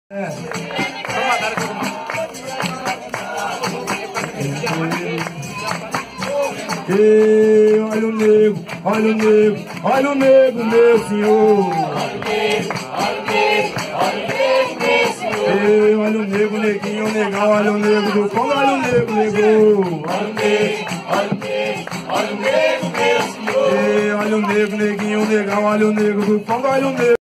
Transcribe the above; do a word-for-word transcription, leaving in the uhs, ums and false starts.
É. Ei, olha o nego, olha o nego, olha o nego, meu senhor. Ei, olha o nego, neguinho, negão, olha o nego do Congo, olha o nego, nego. Olha o nego, olha o nego, olha o nego, meu senhor. Ei, olha o nego, neguinho, negão, olha o nego do Congo, olha o nego.